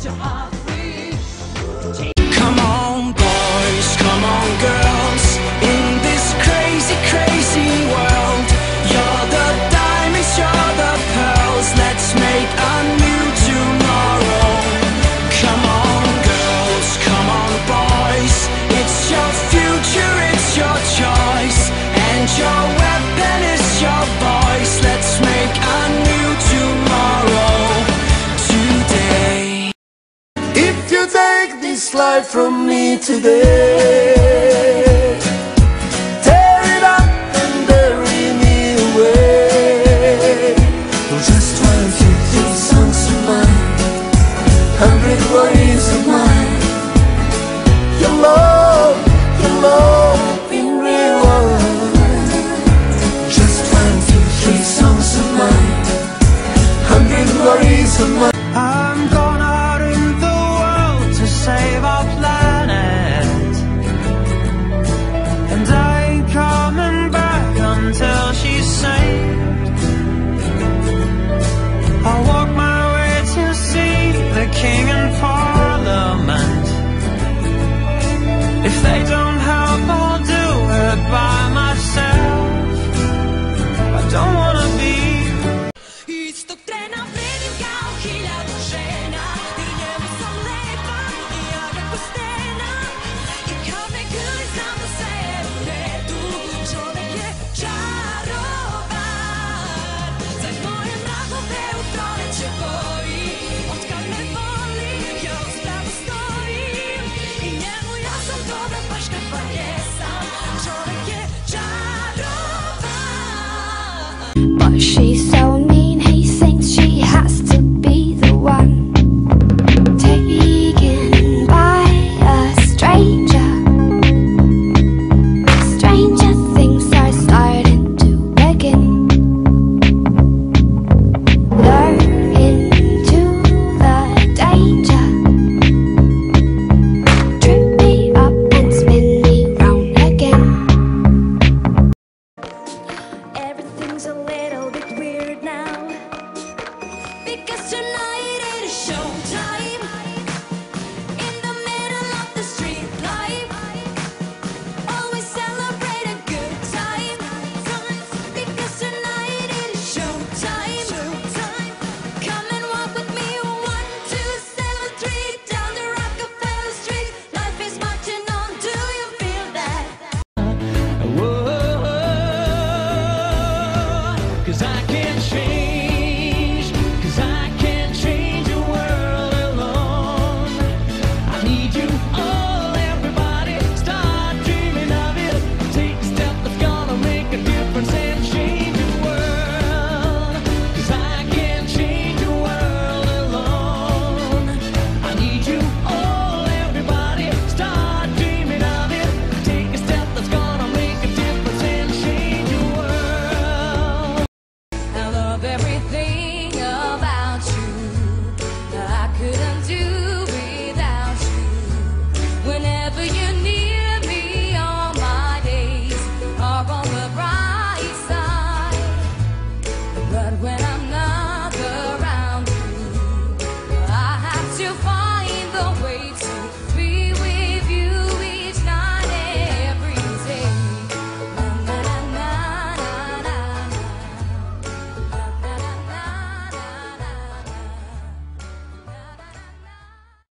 Come on boys, come on girls, in this crazy, crazy world. You're the diamonds, you're the pearls, let's make a new tomorrow. Come on girls, come on boys, it's your future, it's your choice, and your weapon is your voice. Let's make a new tomorrow today. If you take this life from me today, tear it up and bury me away. Well, just 1, 2, 3 songs of mine, 100 worries of mine. Your love in real life. Just 1, 2, 3 songs of mine, 100 worries of mine. I'm gone out in the world to save our planet, and I ain't coming back until she's saved. I'll walk my way to see the King and Parliament. If they don't help, I'll do it by myself. I don't wanna be. Istog trena vredim kao 1000 žena, jer njemu sam lepa i ja ga ko stena. I kad me grli znam da sve je u redu, čovek je čarovan. Za moje mrakove u proleće boji, od kad me voli ja uspravo stojim. I njemu ja sam dobra baš kakva jesam, čovek je čarovan. But she said